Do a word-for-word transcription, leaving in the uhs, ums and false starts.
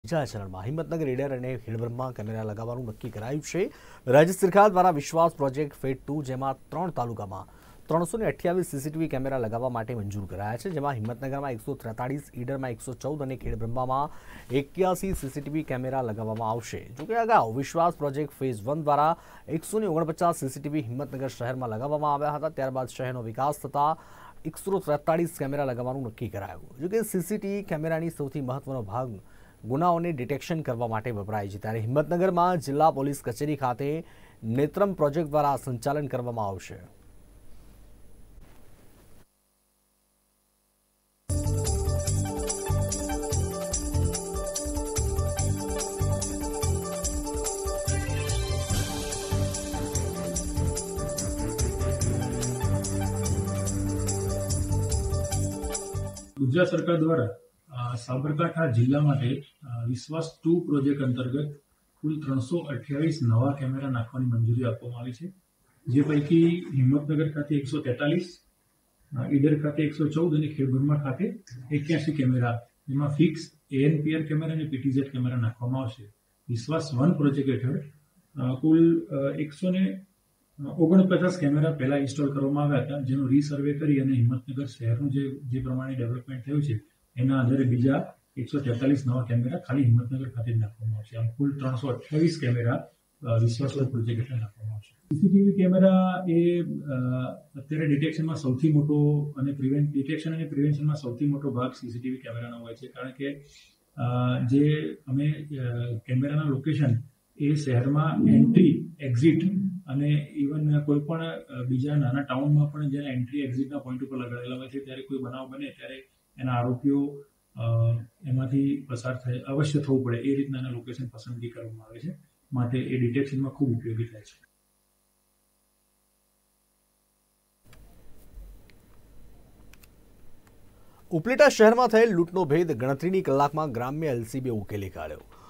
બીજા ચરણમાં હિંમતનગર રેડર અને ખેડબ્રહ્મા કેમેરા લગાવવાનું નક્કી કરાયું છે। રાજ્ય સરકાર દ્વારા વિશ્વાસ પ્રોજેક્ટ ફેઝ ટુ જેમાં ત્રણ તાલુકામાં ત્રણસો ને અઠ્યાવીસ સીસીટીવી કેમેરા લગાવવા માટે મંજૂર કરાયા છે, જેમાં હિંમતનગરમાં એકસો ત્રેતાળીસ, ઈડરમાં એકસો ચૌદ અને ખેડબ્રહ્મામાં એક્યાસી સીસીટીવી કેમેરા લગાવવામાં આવશે। જોકે અગાઉ વિશ્વાસ પ્રોજેક્ટ ફેઝ વન દ્વારા એકસો ને ઓગણપચાસ સીસીટીવી હિંમતનગર શહેરમાં લગાવવામાં આવ્યા હતા। ત્યારબાદ શહેરનો વિકાસ થતાં એકસો ત્રેતાળીસ કેમેરા લગાવવાનું નક્કી કરાયું। જોકે સીસીટીવી કેમેરાની સૌથી મહત્વનો ભાગ ગુનાઓને ડિટેક્શન કરવા માટે વપરાય છે, ત્યારે હિંમતનગરમાં જિલ્લા પોલીસ કચેરી ખાતે નેત્રમ પ્રોજેક્ટ દ્વારા સંચાલન કરવામાં આવશે। ગુજરાત સરકાર દ્વારા સાબરકાંઠા જિલ્લા માટે વિશ્વાસ ટુ પ્રોજેક્ટ અંતર્ગત કુલ ત્રણસો અઠ્યાવીસ નવા કેમેરા નાખવાની મંજૂરી આપવામાં આવી છે, જે પૈકી હિંમતનગર ખાતે એકસો તેતાલીસ, ઈડર ખાતે એકસો ચૌદ અને ખેડબ્રહ્મા ખાતે એક્યાસી કેમેરા, જેમાં ફિક્સ એએનપીઆર કેમેરા અને પીટીઝેડ કેમેરા નાખવામાં આવશે। વિશ્વાસ વન પ્રોજેક્ટ હેઠળ કુલ એકસો ને ઓગણપચાસ કેમેરા પહેલા ઇન્સ્ટોલ કરવામાં આવ્યા હતા, જેનું રીસર્વે કરી અને હિંમતનગર શહેરનું જે જે પ્રમાણે ડેવલપમેન્ટ થયું છે એના આધારે બીજા એકસો તેતાલીસ નવા કેમેરા ખાલી હિંમતનગર ખાતે જ નાખવામાં આવશે। આમ કુલ ત્રણસો અઠ્યાવીસ કેમેરા વિશ્વાસ વન પ્રોજેક્ટ હેઠળ નાખવામાં આવશે। સીસીટીવી કેમેરા એ અત્યારે ડિટેક્શનમાં સૌથી મોટો અને પ્રિવેન્ટ ડિટેક્શન અને પ્રિવેન્શનમાં સૌથી મોટો ભાગ સીસીટીવી કેમેરાનો હોય છે, કારણ કે જે અમે કેમેરાના લોકેશન એ શહેરમાં એન્ટ્રી એક્ઝિટ અને ઇવન કોઈ પણ બીજા નાના ટાઉનમાં પણ જ્યારે એન્ટ્રી એક્ઝિટના પોઈન્ટ ઉપર લગાડેલા હોય છે, ત્યારે કોઈ બનાવ બને ત્યારે એના આરોપીઓ એમાંથી પસાર થાય અવશ્ય થવું પડે એ રીતના એના લોકેશન પસંદગી કરવામાં આવે છે, માટે એ ડિટેક્શનમાં ખૂબ ઉપયોગી થાય છે। ઉપલેટા શહેરમાં થયેલ લૂંટનો ભેદ ગણતરીની કલાકમાં ગ્રામ્ય એલસીબીએ ઉકેલી કાઢ્યો।